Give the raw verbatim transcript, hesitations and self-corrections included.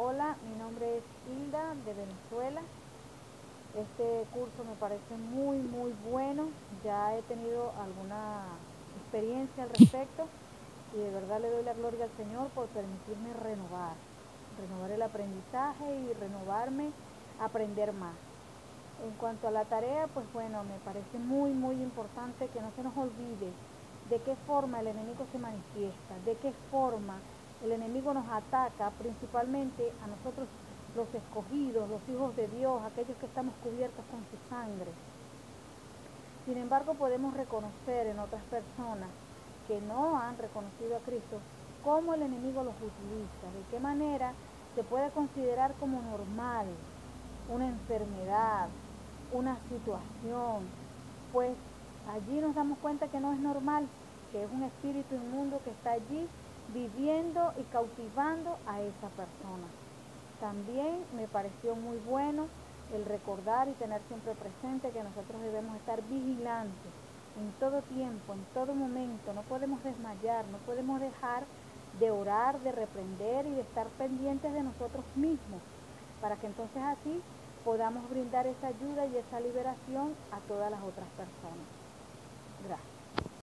Hola, mi nombre es Hilda de Venezuela. Este curso me parece muy, muy bueno. Ya he tenido alguna experiencia al respecto y de verdad le doy la gloria al Señor por permitirme renovar, renovar el aprendizaje y renovarme, aprender más. En cuanto a la tarea, pues bueno, me parece muy, muy importante que no se nos olvide de qué forma el enemigo se manifiesta, de qué forma el enemigo nos ataca, principalmente a nosotros los escogidos, los hijos de Dios, aquellos que estamos cubiertos con su sangre. Sin embargo, podemos reconocer en otras personas que no han reconocido a Cristo cómo el enemigo los utiliza, de qué manera se puede considerar como normal una enfermedad, una situación, pues allí nos damos cuenta que no es normal, que es un espíritu inmundo que está allí viviendo y cautivando a esa persona. También me pareció muy bueno el recordar y tener siempre presente que nosotros debemos estar vigilantes en todo tiempo, en todo momento. No podemos desmayar, no podemos dejar de orar, de reprender y de estar pendientes de nosotros mismos, para que entonces así podamos brindar esa ayuda y esa liberación a todas las otras personas. Gracias.